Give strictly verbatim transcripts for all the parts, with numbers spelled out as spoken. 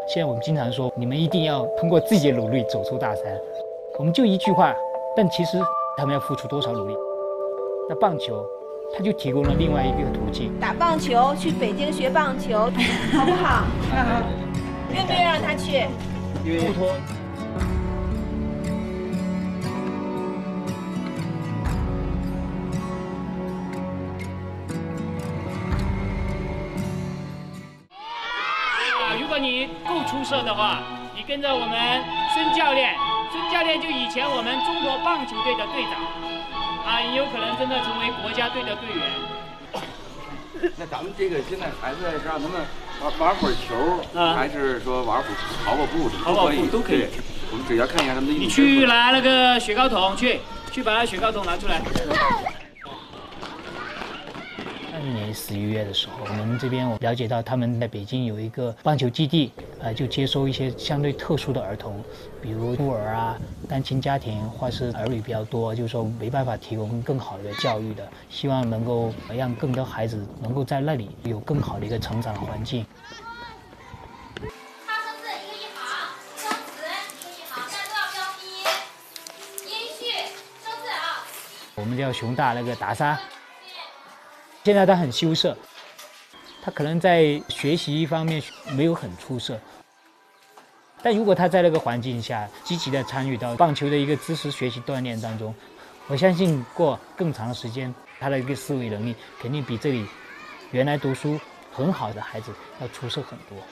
现在我们经常说，你们一定要通过自己的努力走出大山。我们就一句话，但其实他们要付出多少努力？那棒球，它就提供了另外一个途径。 打棒球，去北京学棒球，好不好？好。愿不愿意让他去？ 不脱。 如果你够出色的话，你跟着我们孙教练，孙教练就以前我们中国棒球队的队长，啊，你有可能真的成为国家队的队员。 那咱们这个现在孩子让他们玩玩会儿球，啊、还是说玩会儿跑跑步， 跑跑步都可以。 我们只要看一下他们的。 你去拿那个雪糕桶去，去把那雪糕桶拿出来。 二一年十一月的时候，我们这边我了解到他们在北京有一个棒球基地，呃，就接收一些相对特殊的儿童，比如孤儿啊、单亲家庭，或是儿女比较多，就是说没办法提供更好的教育的，希望能够让更多孩子能够在那里有更好的一个成长的环境。 差生字一个一行，生词一个一行，现在都要标低，音序生字啊。 我们叫熊大那个达沙。现在他很羞涩，他可能在学习方面没有很出色，但如果他在那个环境下积极的参与到棒球的一个知识学习锻炼当中，我相信过更长的时间，他的一个思维能力肯定比这里原来读书很好的孩子要出色很多。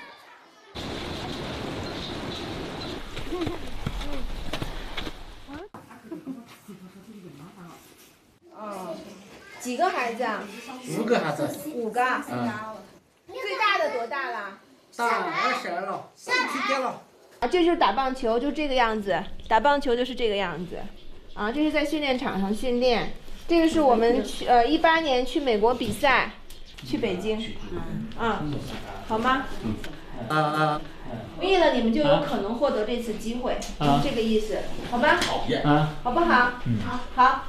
几个孩子啊？ 五个孩子。 五个。嗯。最大的多大了？ 大二十二了，十七天了。 啊，这就是打棒球，就这个样子。打棒球就是这个样子。啊，这是在训练场上训练。这个是我们去呃一八年去美国比赛，去北京。啊，好吗？ 啊啊。 为了你们就有可能获得这次机会， 啊、 这个意思，好吧？ 啊， 好不好？ 嗯， 好，好。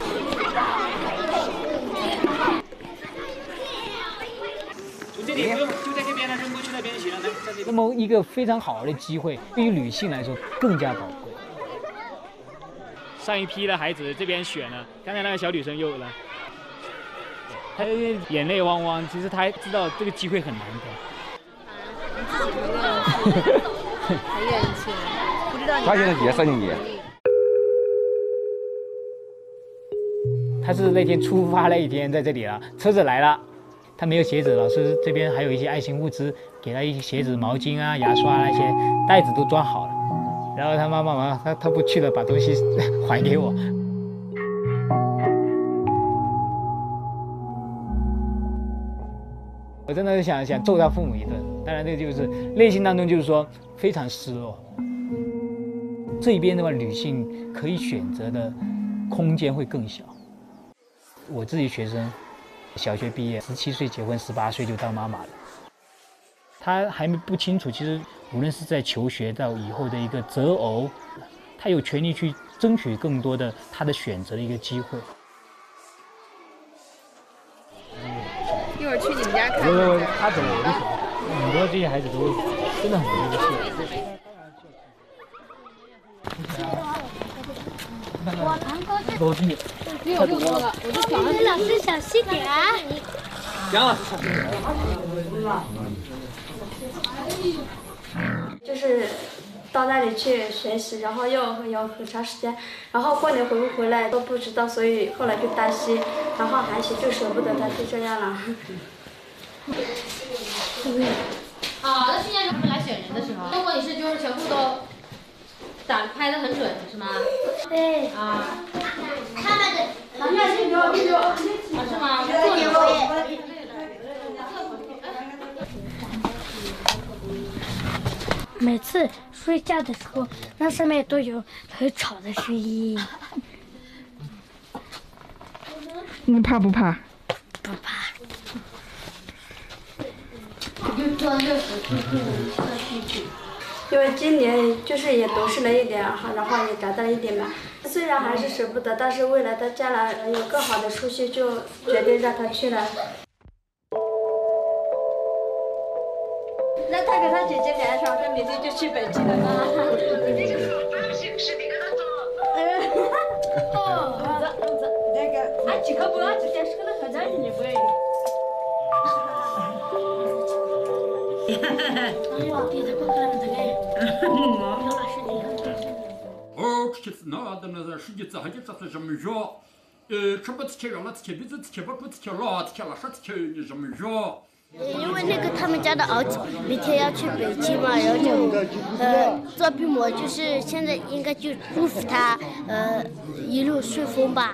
从这里不用，就在这边了，扔过去那边就行了。来，在这边。 那么一个非常好的机会，对于女性来说更加宝贵。 上一批的孩子这边选了，刚才那个小女生又了，她眼泪汪汪。其实她知道这个机会很难得。 自己不愿意去，还愿意去，不知道你。 他现在几三年级？ 他是那天出发那一天在这里了，车子来了，他没有鞋子，老师这边还有一些爱心物资，给他一些鞋子、毛巾啊、牙刷那些袋子都装好了。然后他妈妈嘛，他他不去了，把东西还给我。我真的是想想揍他父母一顿，当然这就是内心当中就是说非常失落。这边的话，女性可以选择的空间会更小。我自己学生，小学毕业，十七岁结婚，十八岁就当妈妈了。他还不清楚，其实无论是在求学到以后的一个择偶，他有权利去争取更多的他的选择的一个机会。 一会儿去你们家看看。 我他走我就走，很多这些孩子都真的很优秀。 我堂哥是都是你， 只有六多了，我就想老师小心点。 杨老师， 就是到那里去学习，然后又有很长时间，然后过年回不回来都不知道，所以后来就担心，然后还是就舍不得他，就这样了。 好的，训练是他们来选人的时候，如果你是就是全部都打拍得很准，是吗？ 对。 啊。 他们的，他们是有有， 啊是吗？做你会。 每次睡觉的时候，那上面都有很吵的声音。 你怕不怕？ 不怕。因为今年就是也懂事了一点哈，然后也长大了一点嘛。虽然还是舍不得，但是为了他将来有更好的出息，就决定让他去了。 那他他跟他姐姐赶上，他明天就去北京了嘛。哦，这这那个，俺几个不要直接是个那个家庭的不？ 哦，这是那的那个世界上还就这是什么药？呃，吃不吃药了，吃鼻子吃不不吃了，吃了啥吃你什么药？ 因为那个他们家的儿子明天要去北京嘛，然后就呃做病魔，就是现在应该就祝福他呃一路顺风吧。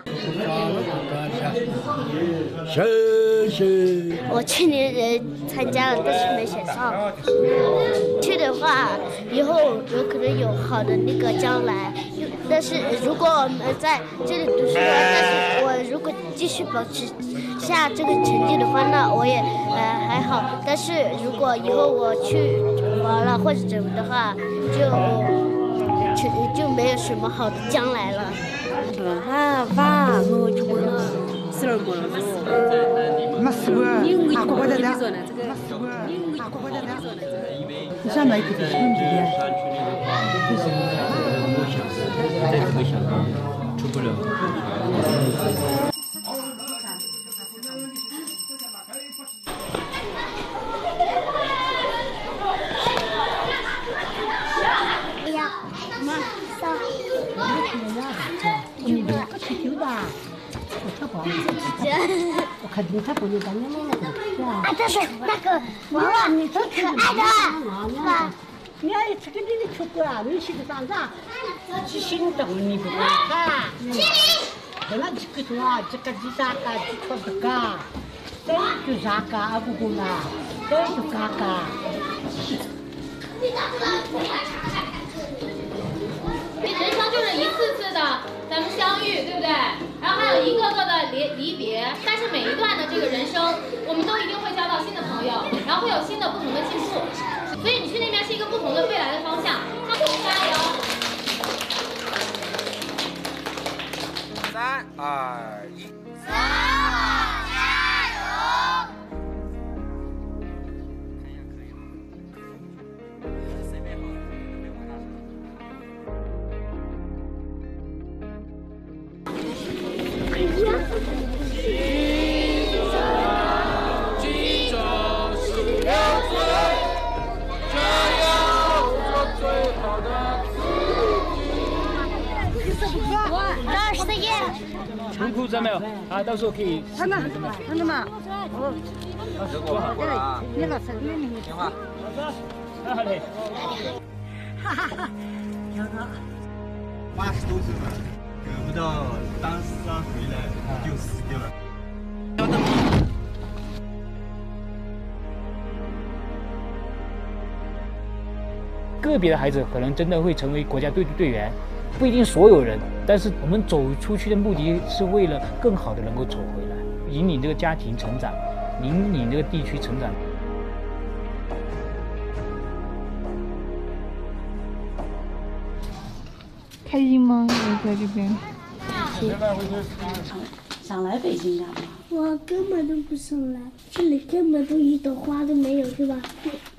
谢谢。 我去年呃参加了，但是没选上。去的话，以后有可能有好的那个将来。但是如果我们在这里读书的话，但是我如果继续保持下这个成绩的话，那我也呃还好。但是如果以后我去玩了或者怎么的话，就就就没有什么好的将来了。 啊，爸，我就过了十二个了。没十个，啊，过过的呢。没十个，啊，过过的呢。你想买一个什么地点？ 在这个想出不了。 哎呀，妈，上。 你这个吹牛的，我跳不。我看你他不能干你妈妈。 啊，这是那个娃娃，你多可爱的，是吧？ 你要这个你的出国啊，你去个啥子？去行动你不会看。本来这个说这个是啥个？这个这个，这就啥个？阿姑姑啦，这就啥个？ 人生就是一次次的咱们相遇，对不对？然后还有一个个的离离别，但是每一段的这个人生，我们都一定会交到新的朋友，然后会有新的不同的进步。所以你去那边是一个不同的未来的方向，加油！ 三二一， 三二加油！ 记着十六岁，这样做最好的自己。 二十页。 存库证没有？啊，到时候可以。 看到，看到吗？哦， 做好了啊。 那个是你你电话。 好嘞。 哈哈哈，有个。 八十多岁了，得不到当山回来就死掉了。 个别的孩子可能真的会成为国家队的队员，不一定所有人。但是我们走出去的目的是为了更好的能够走回来，引领这个家庭成长，引领这个地区成长。 开心吗？我在这边。 想来北京干嘛？ 我根本都不想来，这里根本都一朵花都没有，是吧？